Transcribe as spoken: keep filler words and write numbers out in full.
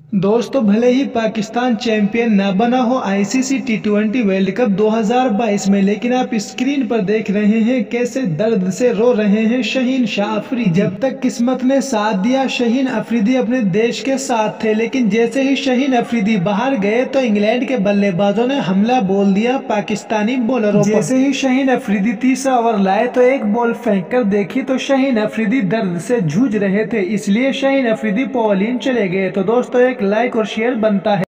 दोस्तों, भले ही पाकिस्तान चैंपियन न बना हो ICC T twenty world cup दो हज़ार बाईस में, लेकिन आप स्क्रीन पर देख रहे हैं कैसे दर्द से रो रहे हैं शहीन शाह अफरीदी। जब तक किस्मत ने साथ दिया, शहीन अफरीदी अपने देश के साथ थे, लेकिन जैसे ही शहीन अफरीदी बाहर गए तो इंग्लैंड के बल्लेबाजों ने हमला बोल दिया पाकिस्तानी बॉलरों पर। जैसे ही शहीन अफरीदी तीसरा ओवर लाए तो एक बॉल फेंक कर देखी तो शहीन अफरीदी दर्द से जूझ रहे थे, इसलिए शहीन अफरीदी पॉलिंग चले गए। तो दोस्तों, एक लाइक और शेयर बनता है।